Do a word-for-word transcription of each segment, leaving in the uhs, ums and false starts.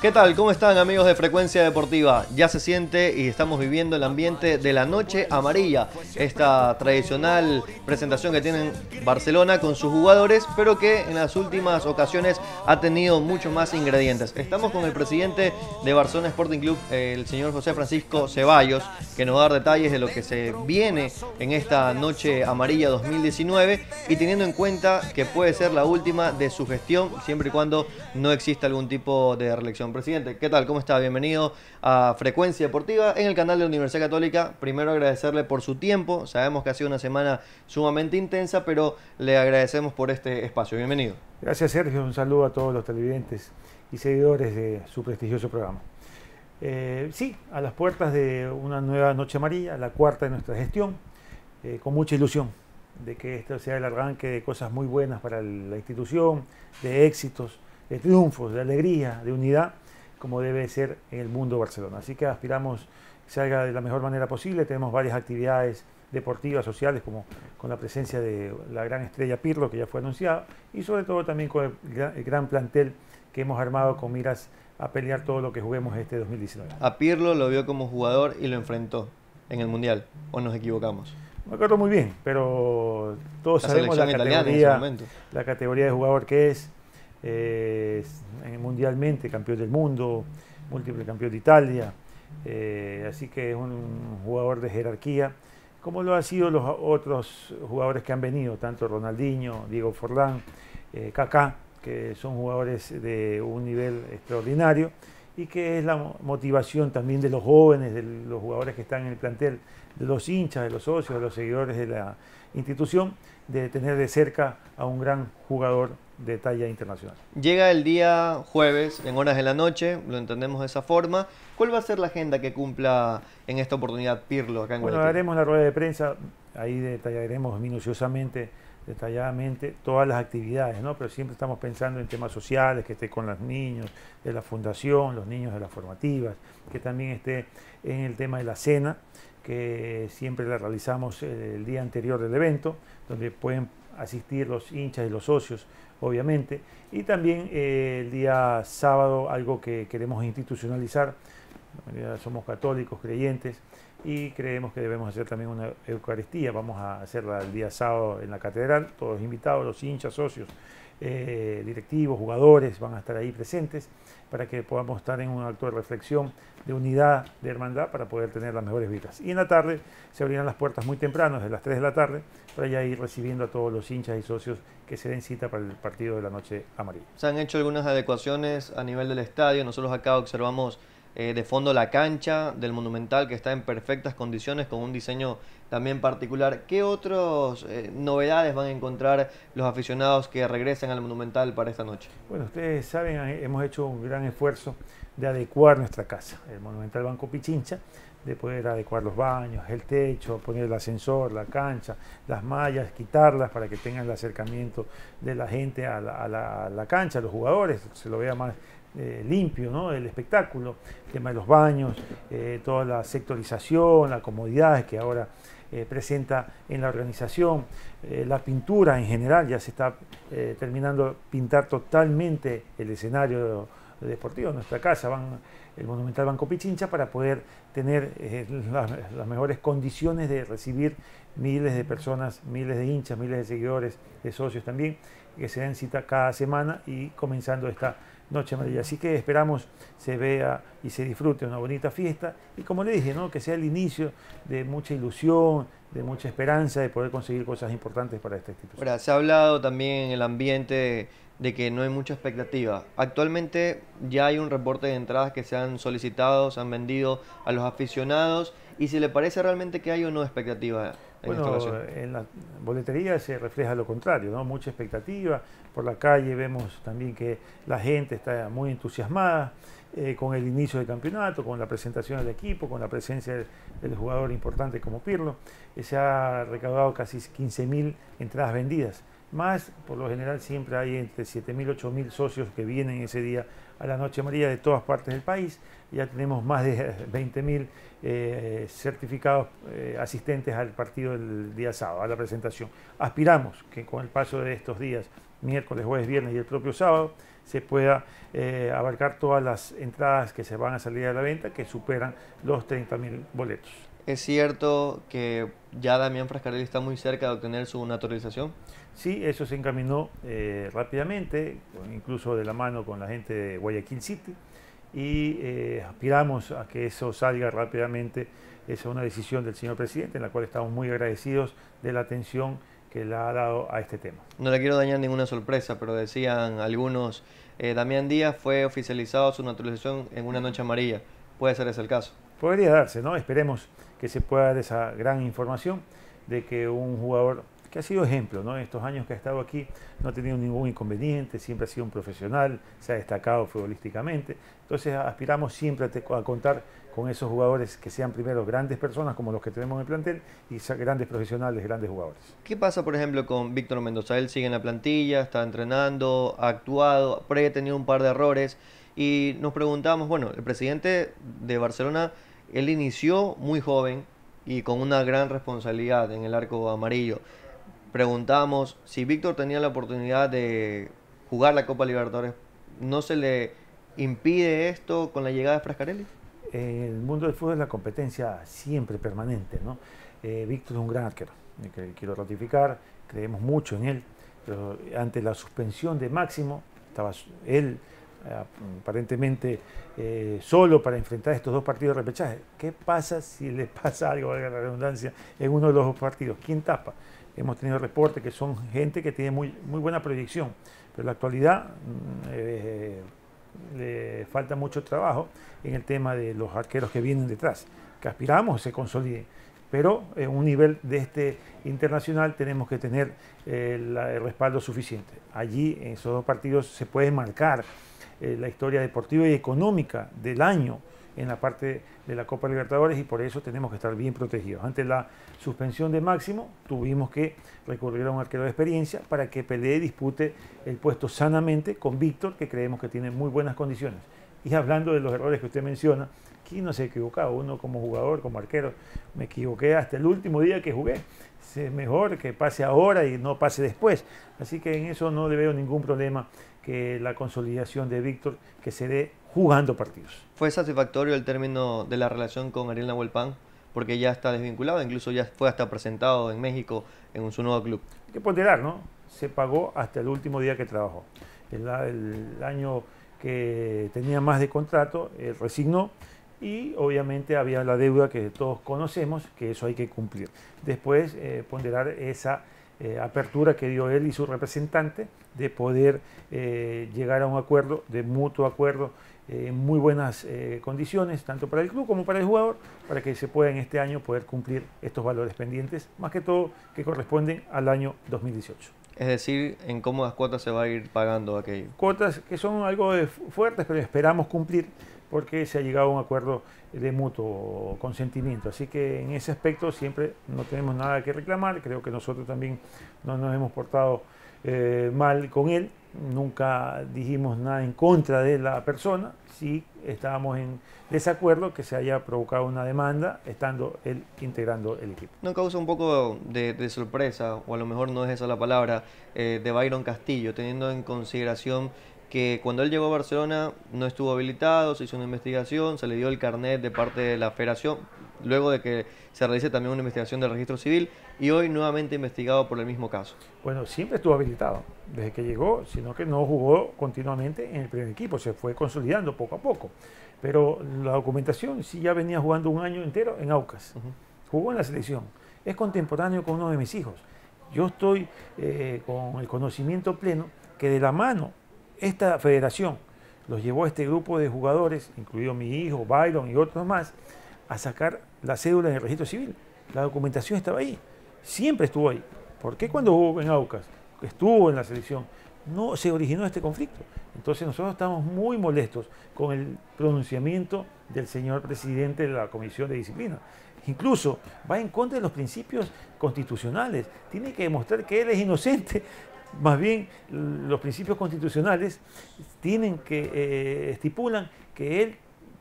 ¿Qué tal? ¿Cómo están, amigos de Frecuencia Deportiva? Ya se siente y estamos viviendo el ambiente de la Noche Amarilla, esta tradicional presentación que tienen Barcelona con sus jugadores, pero que en las últimas ocasiones ha tenido muchos más ingredientes. Estamos con el presidente de Barcelona Sporting Club, el señor José Francisco Ceballos, que nos va a dar detalles de lo que se viene en esta Noche Amarilla dos mil diecinueve y teniendo en cuenta que puede ser la última de su gestión, siempre y cuando no exista algún tipo de reelección. Presidente, ¿qué tal? ¿Cómo está? Bienvenido a Frecuencia Deportiva en el canal de la Universidad Católica. Primero agradecerle por su tiempo. Sabemos que ha sido una semana sumamente intensa, pero le agradecemos por este espacio. Bienvenido. Gracias, Sergio. Un saludo a todos los televidentes y seguidores de su prestigioso programa. Eh, sí, a las puertas de una nueva Noche Amarilla, la cuarta de nuestra gestión, eh, con mucha ilusión de que esto sea el arranque de cosas muy buenas para la institución, de éxitos, de triunfos, de alegría, de unidad, como debe ser en el mundo Barcelona. Así que aspiramos que salga de la mejor manera posible. Tenemos varias actividades deportivas, sociales, como con la presencia de la gran estrella Pirlo, que ya fue anunciada, y sobre todo también con el gran, el gran plantel que hemos armado con miras a pelear todo lo que juguemos este dos mil diecinueve. A Pirlo lo vio como jugador y lo enfrentó en el Mundial, ¿o nos equivocamos? Me acuerdo muy bien, pero todos la sabemos la categoría, la categoría de jugador que es. Eh, mundialmente campeón del mundo, múltiple campeón de Italia, eh, así que es un jugador de jerarquía, como lo han sido los otros jugadores que han venido, tanto Ronaldinho, Diego Forlán, eh, Kaká, que son jugadores de un nivel extraordinario y que es la motivación también de los jóvenes, de los jugadores que están en el plantel, de los hinchas, de los socios, de los seguidores de la institución, de tener de cerca a un gran jugador de talla internacional. Llega el día jueves en horas de la noche, lo entendemos de esa forma. ¿Cuál va a ser la agenda que cumpla en esta oportunidad Pirlo acá en Bueno, Guayaquil? haremos la rueda de prensa, ahí detallaremos minuciosamente, detalladamente todas las actividades, ¿no? Pero siempre estamos pensando en temas sociales, que esté con los niños de la fundación, los niños de las formativas, que también esté en el tema de la cena, que siempre la realizamos el día anterior del evento, donde pueden asistir los hinchas y los socios, obviamente, y también eh, el día sábado, algo que queremos institucionalizar. La mayoría somos católicos, creyentes, y creemos que debemos hacer también una Eucaristía. Vamos a hacerla el día sábado en la catedral, todos invitados, los hinchas, socios, eh, directivos, jugadores, van a estar ahí presentes para que podamos estar en un acto de reflexión, de unidad, de hermandad, para poder tener las mejores vidas. Y en la tarde se abrirán las puertas muy temprano, desde las tres de la tarde, para ya ir recibiendo a todos los hinchas y socios que se den cita para el partido de la Noche Amarilla. Se han hecho algunas adecuaciones a nivel del estadio. Nosotros acá observamos eh, de fondo la cancha del Monumental, que está en perfectas condiciones, con un diseño también particular. ¿Qué otras eh, novedades van a encontrar los aficionados que regresen al Monumental para esta noche? Bueno, ustedes saben, hemos hecho un gran esfuerzo de adecuar nuestra casa, el Monumental Banco Pichincha, de poder adecuar los baños, el techo, poner el ascensor, la cancha, las mallas, quitarlas para que tengan el acercamiento de la gente a la, a la, a la cancha, a los jugadores, se lo vea más eh, limpio, ¿no? El espectáculo, el tema de los baños, eh, toda la sectorización, la comodidad que ahora eh, presenta en la organización, eh, la pintura en general, ya se está eh, terminando de pintar totalmente el escenario deportivo de nuestra casa, van el Monumental Banco Pichincha, para poder tener eh, las, las mejores condiciones de recibir miles de personas, miles de hinchas, miles de seguidores, de socios también, que se den cita cada semana y comenzando esta Noche Amarilla. Así que esperamos se vea y se disfrute una bonita fiesta y, como le dije, ¿no? Que sea el inicio de mucha ilusión, de mucha esperanza de poder conseguir cosas importantes para esta institución. Ahora, se ha hablado también en el ambiente de que no hay mucha expectativa. Actualmente ya hay un reporte de entradas que se han solicitado, se han vendido a los aficionados, y si le parece realmente que hay o no expectativa en bueno, esta ocasión. En la boletería se refleja lo contrario, ¿no? Mucha expectativa. Por la calle vemos también que la gente está muy entusiasmada eh, con el inicio del campeonato, con la presentación del equipo, con la presencia del, del jugador importante como Pirlo. Eh, se ha recaudado casi quince mil entradas vendidas. Más, por lo general, siempre hay entre siete mil, ocho mil socios que vienen ese día a la Noche Amarilla de todas partes del país. Ya tenemos más de veinte mil eh, certificados eh, asistentes al partido del día sábado, a la presentación. Aspiramos que con el paso de estos días miércoles, jueves, viernes y el propio sábado, se pueda eh, abarcar todas las entradas que se van a salir a la venta, que superan los treinta mil boletos. ¿Es cierto que ya Damián Frascarelli está muy cerca de obtener su naturalización? Sí, eso se encaminó eh, rápidamente, incluso de la mano con la gente de Guayaquil City, y eh, aspiramos a que eso salga rápidamente. Esa es una decisión del señor presidente, en la cual estamos muy agradecidos de la atención que le ha dado a este tema. No le quiero dañar ninguna sorpresa, pero decían algunos, eh, Damián Díaz fue oficializado su naturalización en una noche amarilla. ¿Puede ser ese el caso? Podría darse, ¿no? Esperemos que se pueda dar esa gran información de que un jugador que ha sido ejemplo, ¿no? En estos años que ha estado aquí no ha tenido ningún inconveniente, siempre ha sido un profesional, se ha destacado futbolísticamente. Entonces aspiramos siempre a, a contar con esos jugadores que sean primero grandes personas como los que tenemos en el plantel y grandes profesionales, grandes jugadores. ¿Qué pasa, por ejemplo, con Víctor Mendoza? Él sigue en la plantilla, está entrenando, ha actuado, pero ha tenido un par de errores y nos preguntamos, bueno, el presidente de Barcelona, él inició muy joven y con una gran responsabilidad en el arco amarillo. Preguntamos si Víctor tenía la oportunidad de jugar la Copa Libertadores, ¿no se le impide esto con la llegada de Frascarelli? En el mundo del fútbol es la competencia siempre permanente, ¿no? Eh, Víctor es un gran arquero, que quiero ratificar, creemos mucho en él, pero ante la suspensión de Máximo, estaba él eh, aparentemente eh, solo para enfrentar estos dos partidos de repechaje. ¿Qué pasa si le pasa algo, valga la redundancia, en uno de los dos partidos? ¿Quién tapa? Hemos tenido reportes que son gente que tiene muy, muy buena proyección, pero en la actualidad eh, le falta mucho trabajo en el tema de los arqueros que vienen detrás, que aspiramos se consoliden, pero en un nivel de este internacional tenemos que tener eh, la, el respaldo suficiente. Allí en esos dos partidos se puede marcar eh, la historia deportiva y económica del año en la parte de la Copa Libertadores y por eso tenemos que estar bien protegidos. Ante la suspensión de Máximo tuvimos que recurrir a un arquero de experiencia para que pelee y dispute el puesto sanamente con Víctor, que creemos que tiene muy buenas condiciones. Y hablando de los errores que usted menciona, aquí no se ha equivocado, uno como jugador, como arquero, me equivoqué hasta el último día que jugué. Es mejor que pase ahora y no pase después. Así que en eso no le veo ningún problema que la consolidación de Víctor que se dé jugando partidos. ¿Fue satisfactorio el término de la relación con Ariel Nahuel Pan? Porque ya está desvinculado, incluso ya fue hasta presentado en México en su nuevo club. Hay que ponderar, ¿no? Se pagó hasta el último día que trabajó. El, el año que tenía más de contrato, él resignó y obviamente había la deuda que todos conocemos, que eso hay que cumplir. Después eh, ponderar esa eh, apertura que dio él y su representante de poder eh, llegar a un acuerdo, de mutuo acuerdo, en eh, muy buenas eh, condiciones, tanto para el club como para el jugador, para que se pueda en este año poder cumplir estos valores pendientes, más que todo que corresponden al año dos mil dieciocho. Es decir, en cómodas cuotas se va a ir pagando aquello. Cuotas que son algo de fuertes, pero esperamos cumplir porque se ha llegado a un acuerdo de mutuo consentimiento. Así que en ese aspecto siempre no tenemos nada que reclamar. Creo que nosotros también no nos hemos portado eh, mal con él. Nunca dijimos nada en contra de la persona. Sí estábamos en desacuerdo que se haya provocado una demanda estando él integrando el equipo. ¿No causa un poco de, de sorpresa, o a lo mejor no es esa la palabra, eh, de Byron Castillo, teniendo en consideración que cuando él llegó a Barcelona no estuvo habilitado, se hizo una investigación, se le dio el carnet de parte de la federación, luego de que se realice también una investigación del registro civil, y hoy nuevamente investigado por el mismo caso? Bueno, siempre estuvo habilitado desde que llegó, sino que no jugó continuamente en el primer equipo, se fue consolidando poco a poco. Pero la documentación sí ya venía jugando un año entero en Aucas, uh-huh. Jugó en la selección, es contemporáneo con uno de mis hijos. Yo estoy eh, con el conocimiento pleno que de la mano esta federación los llevó a este grupo de jugadores, incluido mi hijo, Byron y otros más, a sacar la cédula en el registro civil. La documentación estaba ahí, siempre estuvo ahí. ¿Por qué cuando jugó en Aucas, estuvo en la selección, no se originó este conflicto? Entonces nosotros estamos muy molestos con el pronunciamiento del señor presidente de la Comisión de Disciplina. Incluso va en contra de los principios constitucionales. Tiene que demostrar que él es inocente. Más bien, los principios constitucionales tienen que eh, estipulan que él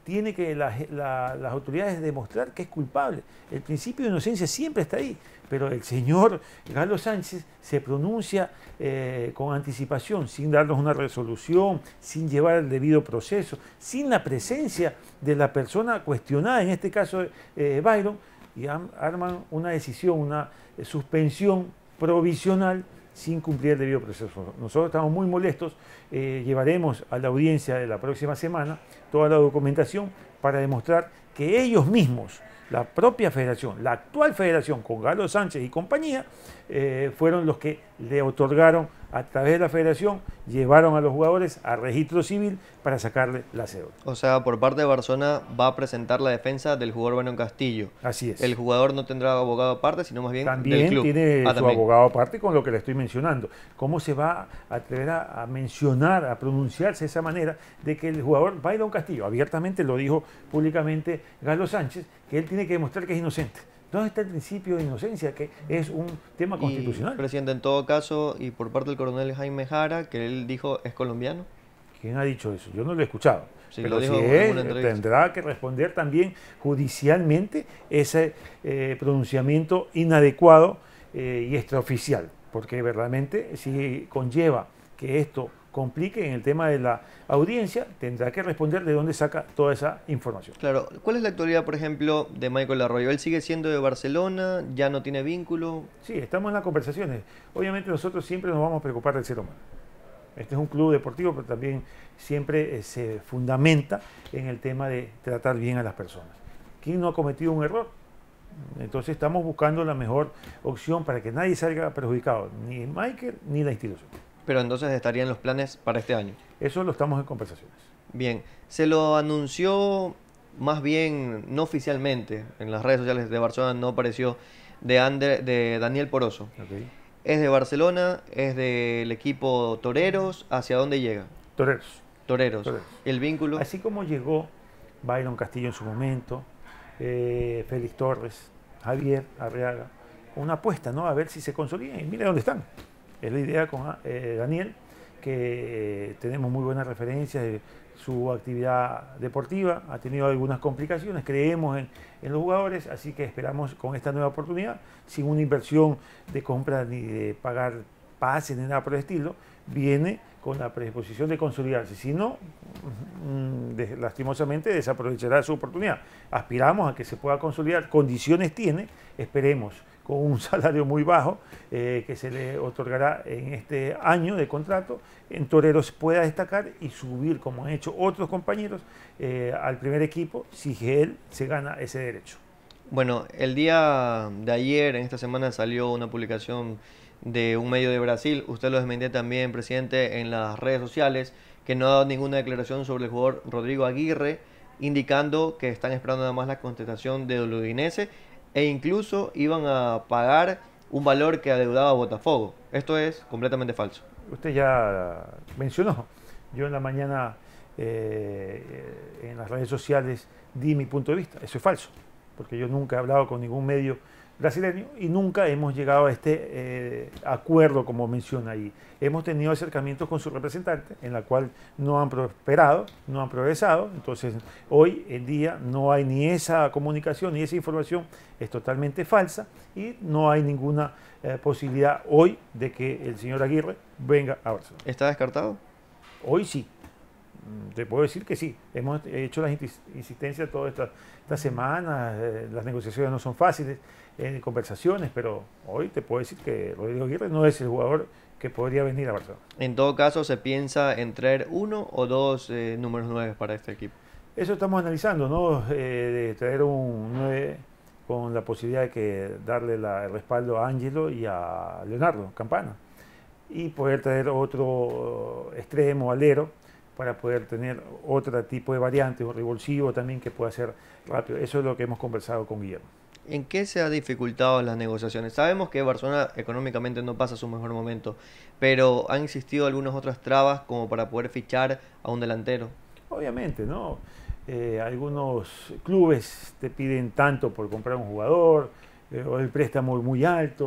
tiene que la, la, las autoridades demostrar que es culpable. El principio de inocencia siempre está ahí, pero el señor Galo Sánchez se pronuncia eh, con anticipación, sin darnos una resolución, sin llevar el debido proceso, sin la presencia de la persona cuestionada, en este caso eh, Byron, y arman una decisión, una suspensión provisional sin cumplir el debido proceso. Nosotros estamos muy molestos, eh, llevaremos a la audiencia de la próxima semana toda la documentación para demostrar que ellos mismos, la propia federación, la actual federación con Galo Sánchez y compañía, eh, fueron los que le otorgaron a través de la federación, llevaron a los jugadores a registro civil para sacarle la cédula. O sea, por parte de Barcelona va a presentar la defensa del jugador Byron Castillo. Así es. El jugador no tendrá abogado aparte, sino más bien también del club. tiene ah, su también. abogado aparte con lo que le estoy mencionando. ¿Cómo se va a atrever a, a mencionar, a pronunciarse de esa manera de que el jugador Byron Castillo, abiertamente lo dijo públicamente Galo Sánchez, que él tiene que demostrar que es inocente? ¿Dónde está el principio de inocencia, que es un tema constitucional? Y, presidente, en todo caso, y por parte del coronel Jaime Jara, que él dijo es colombiano. ¿Quién ha dicho eso? Yo no lo he escuchado. Sí, pero lo dijo si en una él entrevista. tendrá que responder también judicialmente ese eh, pronunciamiento inadecuado eh, y extraoficial, porque verdaderamente si conlleva que esto complique en el tema de la audiencia, tendrá que responder de dónde saca toda esa información. Claro, ¿cuál es la actualidad, por ejemplo, de Michael Arroyo? ¿Él sigue siendo de Barcelona? ¿Ya no tiene vínculo? Sí, estamos en las conversaciones. Obviamente nosotros siempre nos vamos a preocupar del ser humano. Este es un club deportivo, pero también siempre eh, se fundamenta en el tema de tratar bien a las personas. ¿Quién no ha cometido un error? Entonces estamos buscando la mejor opción para que nadie salga perjudicado, ni Michael ni la institución. Pero entonces estarían los planes para este año. Eso lo estamos en conversaciones. Bien, se lo anunció más bien no oficialmente, en las redes sociales de Barcelona no apareció, de, Ander, de Daniel Poroso. Okay. Es de Barcelona, es del equipo Toreros, ¿hacia dónde llega? Toreros. Toreros. Toreros. El vínculo. Así como llegó Byron Castillo en su momento, eh, Félix Torres, Javier Arriaga, una apuesta, ¿no? A ver si se consolidan y mira dónde están. Es la idea con eh, Daniel, que eh, tenemos muy buenas referencias de su actividad deportiva, ha tenido algunas complicaciones, creemos en, en los jugadores, así que esperamos con esta nueva oportunidad, sin una inversión de compra ni de pagar pases ni nada por el estilo, viene con la predisposición de consolidarse, si no, mmm, de, lastimosamente desaprovechará su oportunidad. Aspiramos a que se pueda consolidar, condiciones tiene, esperemos, con un salario muy bajo eh, que se le otorgará en este año de contrato, en Toreros pueda destacar y subir, como han hecho otros compañeros, eh, al primer equipo, si él se gana ese derecho. Bueno, el día de ayer, en esta semana, salió una publicación de un medio de Brasil, usted lo desmentía también, presidente, en las redes sociales, que no ha dado ninguna declaración sobre el jugador Rodrigo Aguirre, indicando que están esperando nada más la contestación de Udinese, e incluso iban a pagar un valor que adeudaba a Botafogo. Esto es completamente falso. Usted ya mencionó, yo en la mañana eh, en las redes sociales di mi punto de vista, eso es falso, porque yo nunca he hablado con ningún medio brasileño y nunca hemos llegado a este eh, acuerdo como menciona ahí. Hemos tenido acercamientos con su representante en la cual no han prosperado, no han progresado, entonces hoy en día no hay ni esa comunicación ni esa información, es totalmente falsa y no hay ninguna eh, posibilidad hoy de que el señor Aguirre venga a Barcelona. ¿Está descartado? Hoy sí. Te puedo decir que sí, hemos hecho las insistencias todas estas esta semanas, eh, las negociaciones no son fáciles, eh, conversaciones, pero hoy te puedo decir que Rodrigo Aguirre no es el jugador que podría venir a Barcelona. En todo caso, ¿se piensa en traer uno o dos eh, números nueve para este equipo? Eso estamos analizando, ¿no? Eh, de traer un nueve con la posibilidad de que darle la, el respaldo a Ángelo y a Leonardo Campana y poder traer otro extremo, alero, para poder tener otro tipo de variante o revulsivo también que pueda ser rápido. Eso es lo que hemos conversado con Guillermo. ¿En qué se ha dificultado las negociaciones? Sabemos que Barcelona económicamente no pasa su mejor momento, pero ¿han existido algunas otras trabas como para poder fichar a un delantero? Obviamente, ¿no? Eh, algunos clubes te piden tanto por comprar un jugador, eh, o el préstamo muy alto,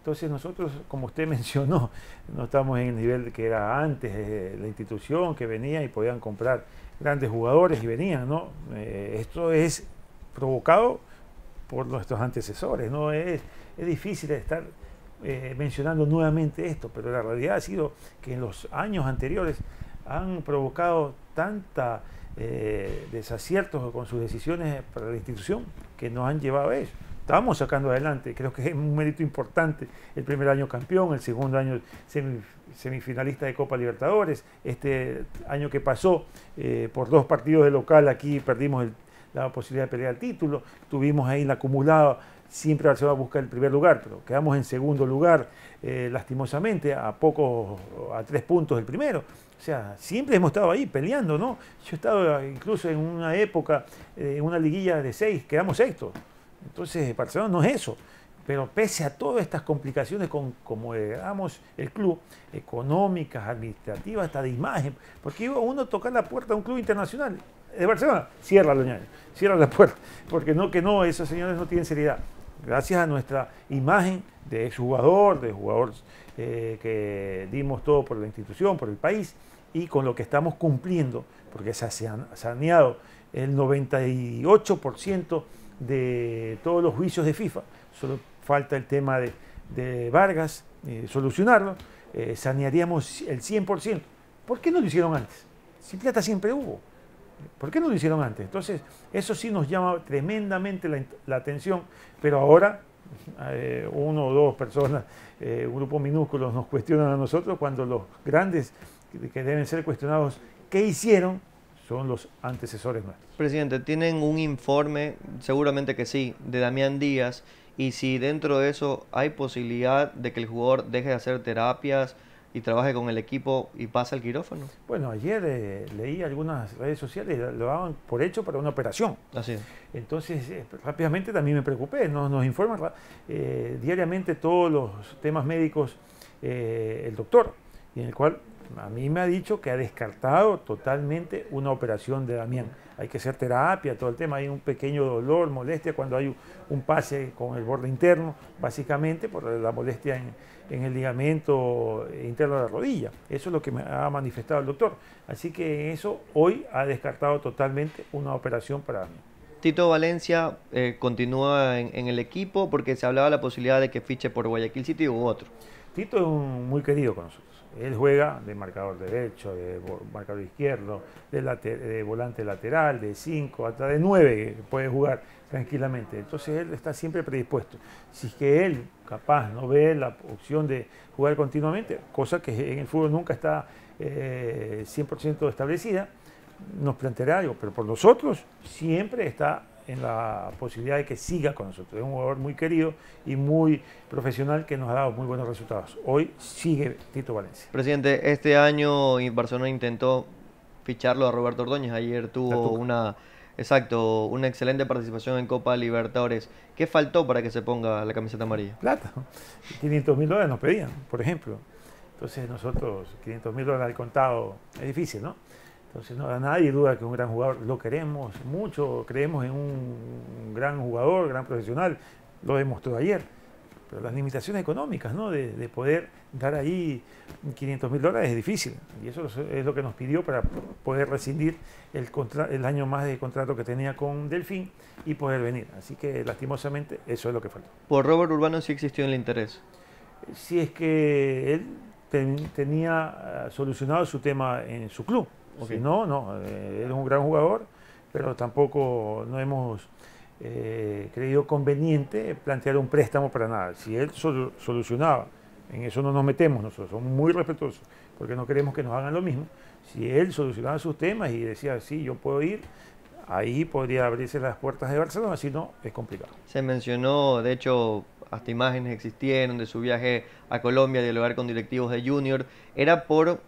Entonces nosotros, como usted mencionó, no estamos en el nivel que era antes de la institución, que venía y podían comprar grandes jugadores y venían, ¿no? Eh, esto es provocado por nuestros antecesores, ¿no? Es, es difícil estar eh, mencionando nuevamente esto, pero la realidad ha sido que en los años anteriores han provocado tanta eh, desaciertos con sus decisiones para la institución que nos han llevado a eso. Estamos sacando adelante, creo que es un mérito importante, el primer año campeón, el segundo año semif semifinalista de Copa Libertadores, este año que pasó eh, por dos partidos de local aquí perdimos el, la posibilidad de pelear el título, tuvimos ahí en la acumulada, siempre Barcelona busca el primer lugar, pero quedamos en segundo lugar eh, lastimosamente, a pocos, a tres puntos del primero. O sea, siempre hemos estado ahí peleando, ¿no? Yo he estado incluso en una época, eh, en una liguilla de seis, quedamos sextos. Entonces, Barcelona no es eso. Pero pese a todas estas complicaciones con como heredamos el club, económicas, administrativas, hasta de imagen, porque iba uno a tocar la puerta de un club internacional de Barcelona, cierra la cierra la puerta, porque no que no, esos señores no tienen seriedad. Gracias a nuestra imagen de exjugador, de jugador eh, que dimos todo por la institución, por el país, y con lo que estamos cumpliendo, porque se ha saneado el noventa y ocho por ciento de todos los juicios de FIFA, solo falta el tema de, de Vargas, eh, solucionarlo, eh, sanearíamos el cien por ciento. ¿Por qué no lo hicieron antes? Si plata siempre hubo. ¿Por qué no lo hicieron antes? Entonces, eso sí nos llama tremendamente la, la atención, pero ahora eh, uno o dos personas, eh, un grupo minúsculo nos cuestionan a nosotros cuando los grandes que deben ser cuestionados, ¿qué hicieron? Son los antecesores nuestros. Presidente, ¿tienen un informe, seguramente que sí, de Damián Díaz? Y si dentro de eso hay posibilidad de que el jugador deje de hacer terapias y trabaje con el equipo y pase al quirófano. Bueno, ayer eh, leí algunas redes sociales, lo daban por hecho para una operación. Así es. Entonces, eh, rápidamente también me preocupé. Nos, nos informan eh, diariamente todos los temas médicos eh, el doctor, y en el cual a mí me ha dicho que ha descartado totalmente una operación de Damián. Hay que hacer terapia, todo el tema. Hay un pequeño dolor, molestia cuando hay un pase con el borde interno, básicamente por la molestia en, en el ligamento interno de la rodilla. Eso es lo que me ha manifestado el doctor. Así que eso hoy ha descartado totalmente una operación para Damián. Tito Valencia eh, continúa en, en el equipo porque se hablaba de la posibilidad de que fiche por Guayaquil City u otro. Tito es un, muy querido con nosotros. Él juega de marcador derecho, de marcador izquierdo, de, later, de volante lateral, de cinco, hasta de nueve puede jugar tranquilamente. Entonces él está siempre predispuesto. Si es que él, capaz, no ve la opción de jugar continuamente, cosa que en el fútbol nunca está eh, cien por ciento establecida, nos planteará algo. Pero por nosotros siempre está en la posibilidad de que siga con nosotros. Es un jugador muy querido y muy profesional que nos ha dado muy buenos resultados. Hoy sigue Tito Valencia. Presidente, este año Barcelona intentó ficharlo a Roberto Ordóñez. Ayer tuvo una, exacto, una excelente participación en Copa Libertadores. ¿Qué faltó para que se ponga la camiseta amarilla? Plata. quinientos mil dólares nos pedían, por ejemplo. Entonces nosotros, quinientos mil dólares al contado, es difícil, ¿no? Entonces no, nadie duda que es un gran jugador, lo queremos mucho, creemos en un gran jugador, gran profesional, lo demostró ayer. Pero las limitaciones económicas, ¿no? de, de poder dar ahí quinientos mil dólares es difícil. Y eso es lo que nos pidió para poder rescindir el, contra, el año más de contrato que tenía con Delfín y poder venir. Así que lastimosamente eso es lo que faltó. Por Robert Urbano sí existió el interés. Si es que él ten, tenía solucionado su tema en su club. Okay. Si no, no, eh, él es un gran jugador, pero tampoco no hemos eh, creído conveniente plantear un préstamo para nada. Si él sol solucionaba, en eso no nos metemos nosotros, somos muy respetuosos, porque no queremos que nos hagan lo mismo. Si él solucionaba sus temas y decía, sí, yo puedo ir, ahí podría abrirse las puertas de Barcelona, si no, es complicado. Se mencionó, de hecho, hasta imágenes existieron de su viaje a Colombia, dialogar con directivos de Junior. ¿Era por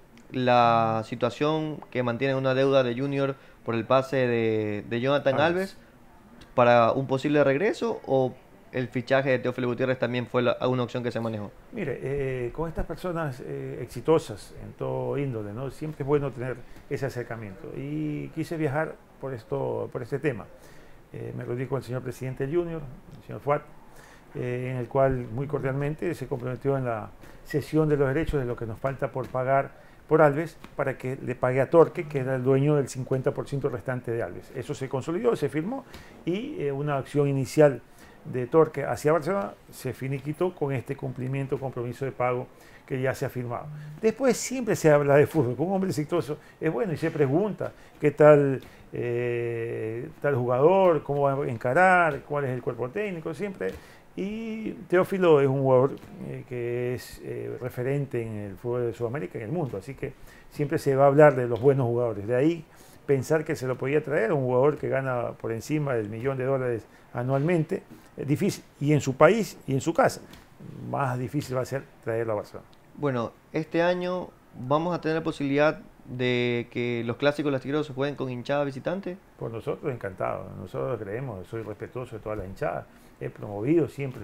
la situación que mantiene una deuda de Junior por el pase de, de Jonathan Alves. Alves para un posible regreso, o el fichaje de Teófilo Gutiérrez también fue la, una opción que se manejó? Mire, eh, con estas personas eh, exitosas en todo índole, ¿no? Siempre es bueno tener ese acercamiento, y quise viajar por, esto, por este tema. Eh, me reuní con el señor presidente del Junior, el señor Fuat, eh, en el cual muy cordialmente se comprometió en la cesión de los derechos de lo que nos falta por pagar por Alves, para que le pague a Torque, que era el dueño del cincuenta por ciento restante de Alves. Eso se consolidó, se firmó, y eh, una acción inicial de Torque hacia Barcelona se finiquitó con este cumplimiento, compromiso de pago que ya se ha firmado. Después siempre se habla de fútbol, con un hombre exitoso es bueno, y se pregunta qué tal eh, tal jugador, cómo va a encarar, cuál es el cuerpo técnico, siempre. Y Teófilo es un jugador eh, que es eh, referente en el fútbol de Sudamérica, en el mundo, así que siempre se va a hablar de los buenos jugadores. De ahí pensar que se lo podía traer a un jugador que gana por encima del millón de dólares anualmente, es difícil, y en su país y en su casa, más difícil va a ser traerlo a Barcelona. Bueno, este año vamos a tener la posibilidad de que los clásicos Las Tigres se jueguen con hinchada visitante. Por nosotros, encantado. Nosotros creemos, soy respetuoso de todas las hinchadas. He promovido siempre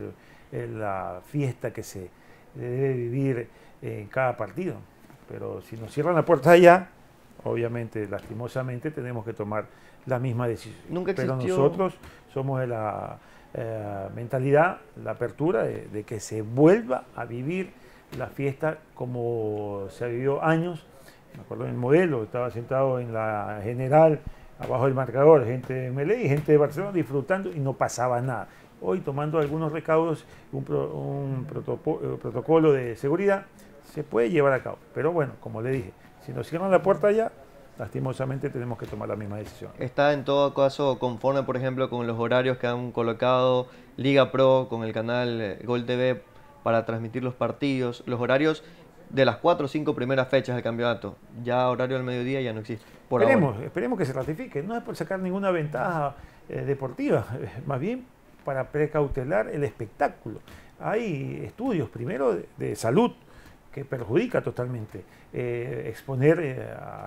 la fiesta que se debe vivir en cada partido. Pero si nos cierran la puerta allá, obviamente, lastimosamente, tenemos que tomar la misma decisión. Nunca existió... Pero nosotros somos de la eh, mentalidad, la apertura de, de que se vuelva a vivir la fiesta como se vivió años. Me acuerdo en el modelo, estaba sentado en la General, abajo del marcador, gente de Melé y gente de Barcelona disfrutando y no pasaba nada. Hoy, tomando algunos recaudos, un, pro, un protocolo, protocolo de seguridad, se puede llevar a cabo. Pero bueno, como le dije, si nos cierran la puerta allá, lastimosamente tenemos que tomar la misma decisión. ¿Está en todo caso conforme, por ejemplo, con los horarios que han colocado Liga Pro con el canal Gol T V para transmitir los partidos? Los horarios de las cuatro o cinco primeras fechas del campeonato, ya horario al mediodía ya no existe. Por esperemos, ahora. esperemos que se ratifique. No es por sacar ninguna ventaja eh, deportiva, eh, más bien para precautelar el espectáculo. Hay estudios, primero, de, de salud, que perjudica totalmente eh, exponer eh,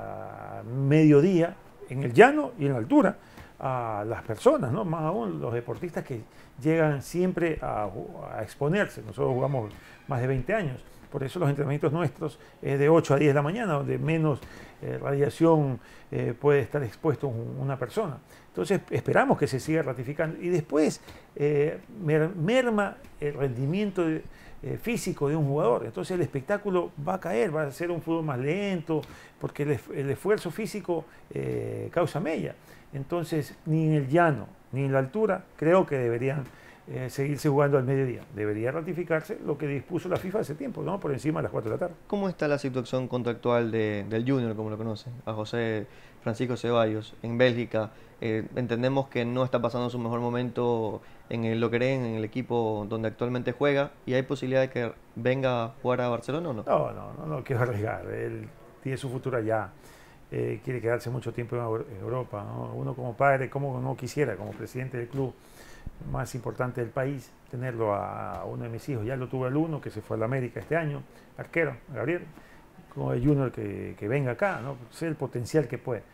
a mediodía en el llano y en la altura a las personas, ¿no? Más aún los deportistas que llegan siempre a, a exponerse. Nosotros jugamos más de veinte años. Por eso los entrenamientos nuestros es de ocho a diez de la mañana, donde menos eh, radiación eh, puede estar expuesto un, una persona. Entonces esperamos que se siga ratificando. Y después eh, mer, merma el rendimiento de, eh, físico de un jugador. Entonces el espectáculo va a caer, va a ser un fútbol más lento, porque el, el esfuerzo físico eh, causa mella. Entonces ni en el llano ni en la altura creo que deberían Eh, seguirse jugando al mediodía. Debería ratificarse lo que dispuso la FIFA hace tiempo, ¿no? Por encima de las cuatro de la tarde. ¿Cómo está la situación contractual de, del Junior, como lo conocen, a José Francisco Ceballos, en Bélgica? Eh, entendemos que no está pasando su mejor momento en el Lokeren, en el equipo donde actualmente juega, y hay posibilidad de que venga a jugar a Barcelona o no. No, no, no, no quiero arriesgar. Él tiene su futuro allá. Eh, quiere quedarse mucho tiempo en Europa, ¿no? Uno como padre, como no quisiera, como presidente del club más importante del país, tenerlo a uno de mis hijos. Ya lo tuve al uno, que se fue a la América este año, arquero, Gabriel, como el Junior que, que venga acá, ¿no? Sé el potencial que puede.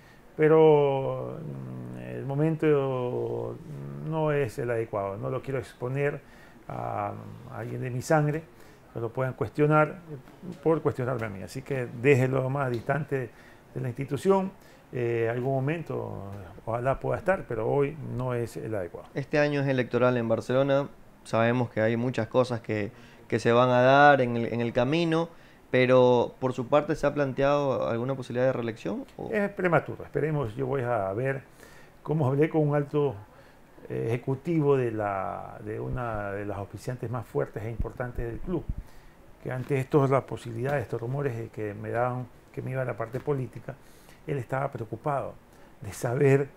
Pero el momento no es el adecuado, no lo quiero exponer a, a alguien de mi sangre, que lo puedan cuestionar por cuestionarme a mí. Así que déjelo más distante de la institución. Eh, algún momento ojalá pueda estar, pero hoy no es el adecuado. Este año es electoral en Barcelona, sabemos que hay muchas cosas que, que se van a dar en el, en el camino, pero por su parte ¿se ha planteado alguna posibilidad de reelección? ¿O? Es prematuro, esperemos. Yo voy a ver cómo hablé con un alto eh, ejecutivo de, la, de una de las auspiciantes más fuertes e importantes del club, que ante estas las posibilidades, estos rumores de que me daban que me iba a la parte política, él estaba preocupado de saber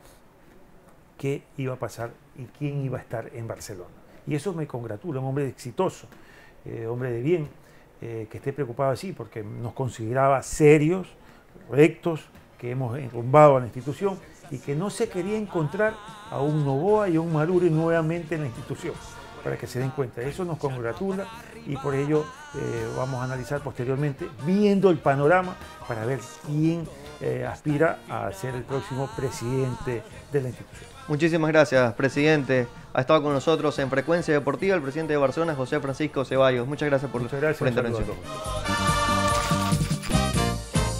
qué iba a pasar y quién iba a estar en Barcelona. Y eso me congratula, un hombre exitoso, eh, hombre de bien, eh, que esté preocupado así, porque nos consideraba serios, rectos, que hemos enrumbado a la institución y que no se quería encontrar a un Novoa y a un Maruri nuevamente en la institución, para que se den cuenta. Eso nos congratula y por ello eh, vamos a analizar posteriormente, viendo el panorama, para ver quién eh, aspira a ser el próximo presidente de la institución. Muchísimas gracias, presidente. Ha estado con nosotros en Frecuencia Deportiva el presidente de Barcelona, José Francisco Ceballos. Muchas gracias por, Muchas gracias, por la intervención.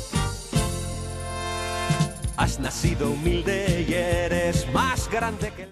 Has nacido humilde y eres más grande que el...